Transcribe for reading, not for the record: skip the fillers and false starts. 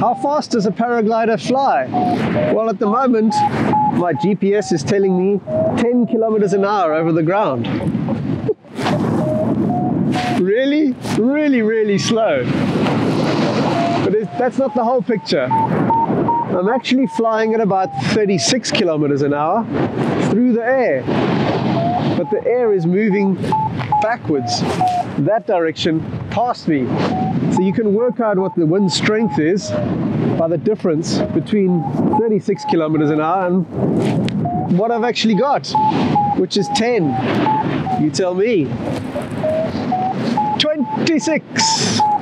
How fast does a paraglider fly? Well, at the moment, my GPS is telling me 10 kilometers an hour over the ground. Really, really slow. But that's not the whole picture. I'm actually flying at about 36 kilometers an hour through the air. But the air is moving backwards, that direction, past me. So you can work out what the wind strength is by the difference between 36 kilometers an hour and what I've actually got, which is 10. You tell me. 26.